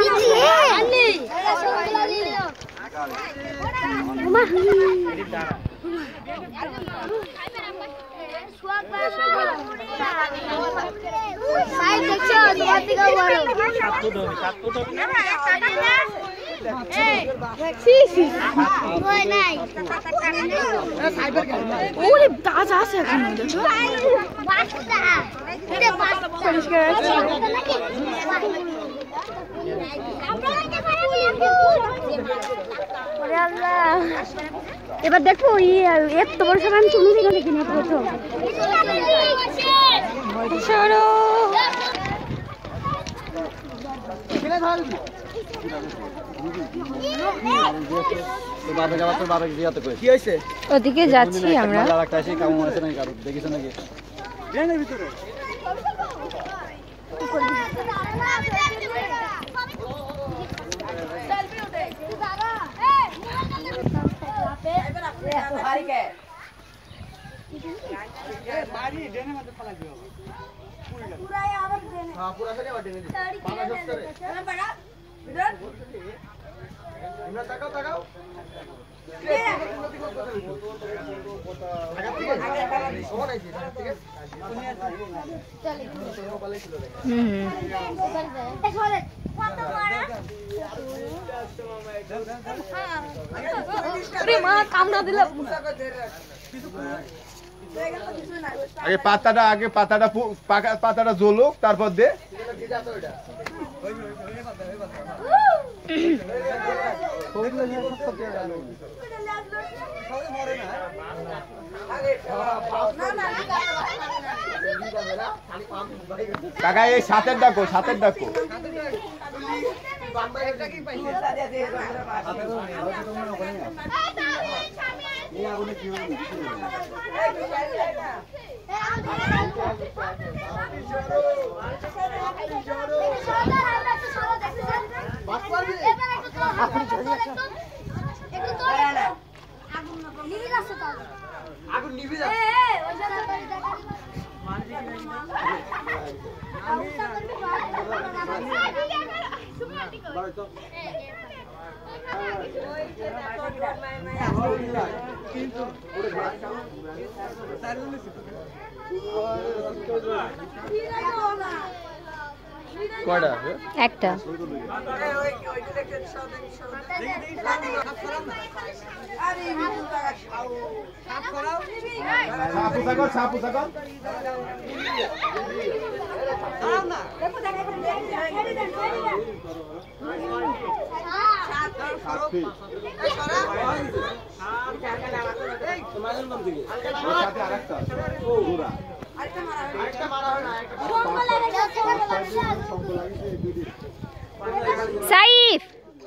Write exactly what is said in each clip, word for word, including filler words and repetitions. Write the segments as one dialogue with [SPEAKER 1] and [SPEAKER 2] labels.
[SPEAKER 1] ওরে গাছ আছে এখানে এবার দেখো এত বড় সময় আমি চুনি দিকে দেখি না প্রথম ওদিকে যাচ্ছি আমরা দেখিস নাকি
[SPEAKER 2] আগে পাতাটা আগে পাতাটা পাতাটা জ্বলুক তারপর দে কাকা এই সাতের ডাকো সাতের ডাকো আগুন নিভে যাচ্ছে কয়টা
[SPEAKER 1] একটা সাইফ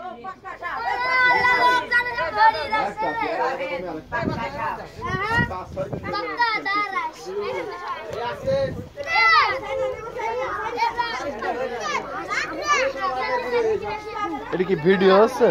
[SPEAKER 2] এটা কি ভিডিও আছে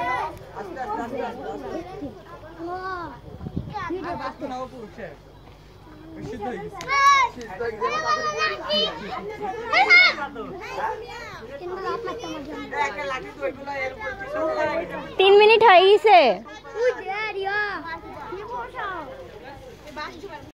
[SPEAKER 1] তিন মিনিট হয়ে গেছে